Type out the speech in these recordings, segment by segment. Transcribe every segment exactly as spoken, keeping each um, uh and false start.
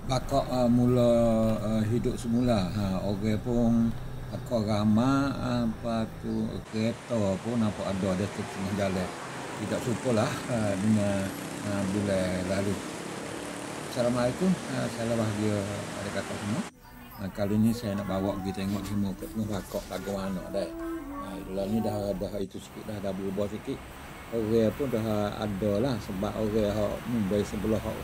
Bakok uh, mula uh, hidup semula. Ha, orang pun aku ramah apa tu kereta pun nampak ada ada tu tengah jalan. Tidak supalah uh, dengan uh, bulan lalu. Assalamualaikum, uh, salam bahagia ada kata semua. Uh, kali ni saya nak bawa pergi tengok semua kat tengah bakok lagu mana dah. Uh, Itulah ni dah dah itu sikit dah dah berubah sikit. Orang pun dah ada lah sebab orang hak Mumbai sebelah hak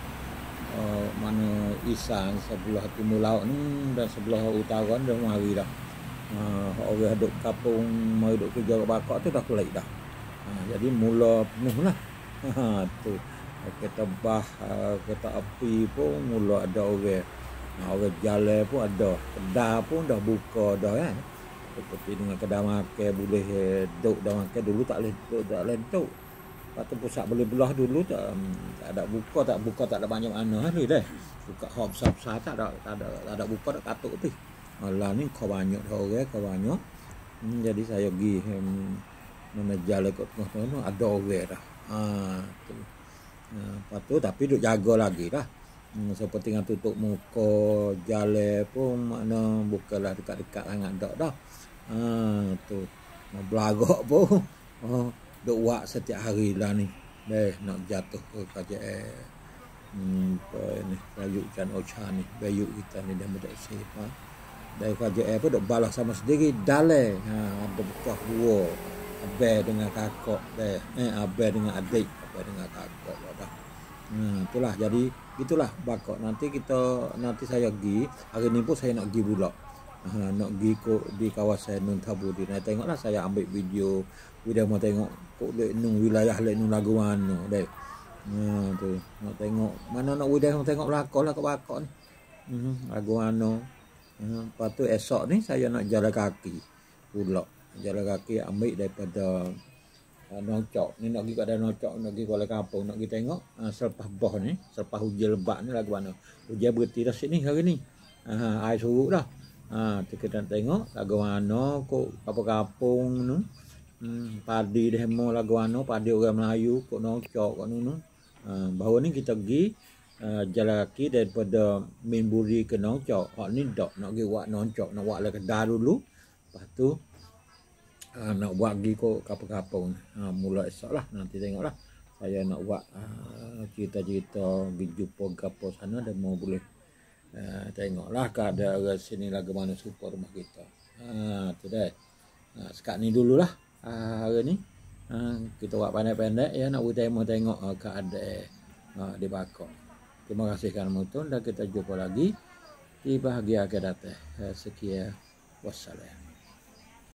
Uh, mana Isang sebelah timur laut ni dan sebelah utara dah mari dah. Uh, orang duduk kampung mai duduk kerja kat bakok tu dah kelik dah. Uh, jadi mula penuh lah. Ha tu. Kereta bah, uh, kereta api pun mula ada orang. Uh, orang jalan pun ada. Kedai pun dah buka dah kan. Seperti dengan kedai makan boleh duduk dah makan dulu tak boleh duduk tak boleh duduk. Lepas tu pusat boleh belah dulu tak, tak ada buka tak buka tak ada banyak mana hari dah. Buka hop besar tak ada tak ada tak ada buka tak katuk tu. Malah ni kau banyak orang kau banyak. Hmm, jadi saya pergi hmm, mana jalan kat tengah-tengah ada orang dah. Ha tu. Ha, lepas tu tapi duk jaga lagi dah. Hmm, seperti dengan tutup muka jalan pun makna bukanlah dekat-dekat sangat dak dah. Ha tu. Belagak pun. Oh, duk buat setiap hari lah ni. Deh nak jatuh ke K J R. Hmm, apa ni Prayut Chan Ocha ni, bayuk kita ni dah mudah sih, ha. Dari K J R pun duk balas sama sendiri dalai. Ha, ada bekas dua. Abang dengan kakak deh. Eh abang dengan adik, abang dengan kakak lah dah. Hmm, itulah jadi itulah bakok. Nanti kita nanti saya pergi, hari ni pun saya nak pergi pula. Ha, nak pergi kok di kawasan Nun Tabudi. Nah, tengoklah saya ambil video. Video mau tengok kok lek nung wilayah lek nung lagu mana dek. Ha tu, nak tengok mana nak wilayah nak tengok belakang lah kat bakok ni. Hmm, lagu mana. Ha, lepas tu esok ni saya nak jalan kaki pula. Jalan kaki ambil daripada uh, Nocok. Ni nak pergi kat daerah Nocok, nak pergi Kuala Kampung, nak pergi tengok uh, selepas boh ni, selepas hujan lebat ni lagu mana. Hujan berhenti dah sini hari ni. Ha, air surut dah. Ha, kita nak tengok lagu mana kok apa kampung tu. Hmm, padi demo lagu ano, padi orang Melayu kok Nocok kok nu. Ha, baru ni kita pergi uh, jalan kaki daripada Minburi ke Nocok. Hak ni dak nak pergi buat Nocok, nak buat lah Kedah dulu. Lepas tu uh, nak buat pergi kok kampung-kampung. Ha, mula esok lah nanti tengoklah. Saya nak buat uh, cerita-cerita pergi jumpa gapo sana dan mau boleh uh, tengoklah keadaan sini lagu mana super rumah kita. Ha, tu dah. Ha, sekat ni dululah. Uh, hari ni uh, kita buat pendek-pendek ya nak tengok tengok uh, keadaan uh, di bakok. Terima kasih kerana menonton dan kita jumpa lagi di bahagia akan datang. Uh, sekian wassalam.